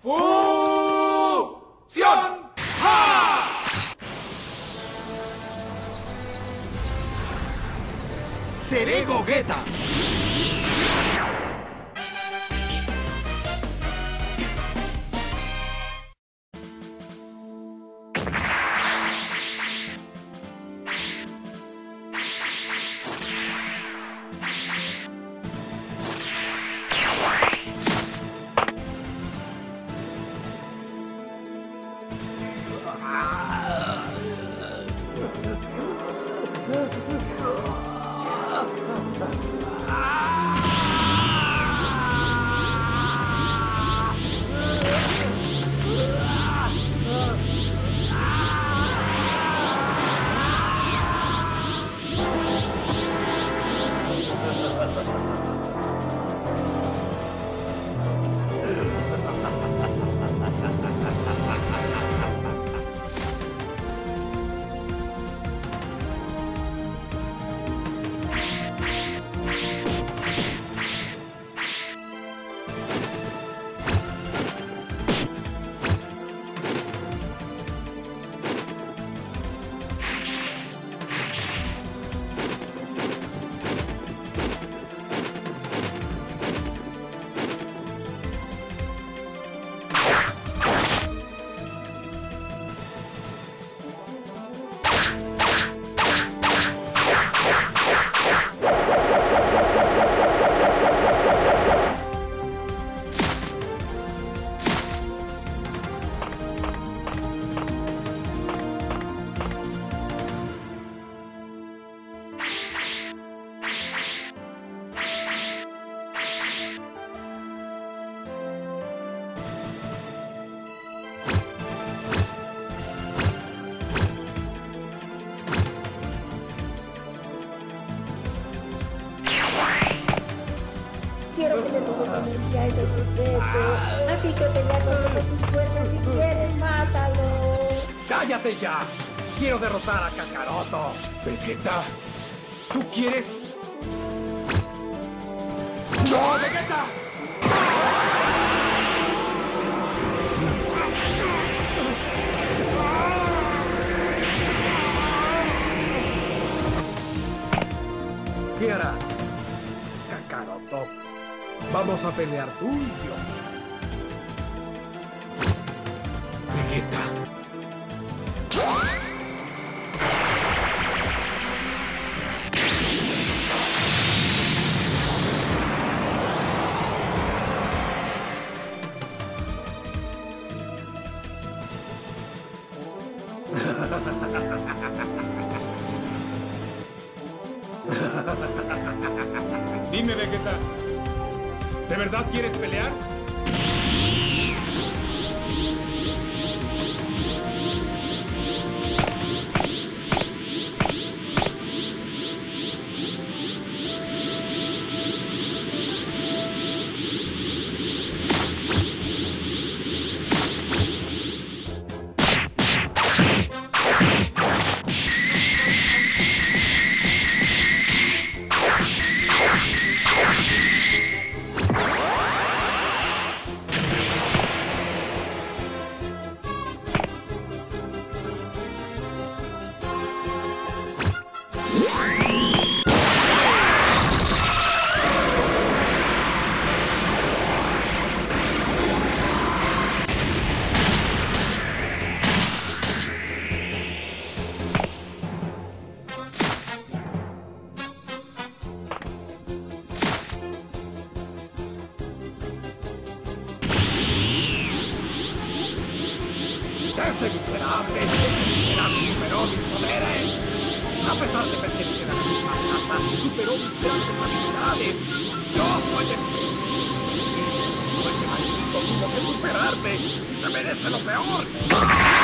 ¡Fusión! ¡Ja! ¡Seré Gogeta! Quiero que le tomes energía a ese sujeto. Así que pelea con lo que tus fuerzas si quieres, mátalo. ¡Cállate ya! ¡Quiero derrotar a Kakaroto! ¿Vegeta? ¿Tú quieres? ¡No, Vegeta! ¿Qué harás, Kakaroto? Vamos a pelear tú y yo. Vegeta. Dime, Vegeta, ¿de verdad quieres pelear? ¡Ese miserable superó mis poderes! A pesar de pertenecer a la misma raza, superó mis grandes habilidades. ¡Yo soy el ese maldito tuvo que superarme! ¡Se merece lo peor!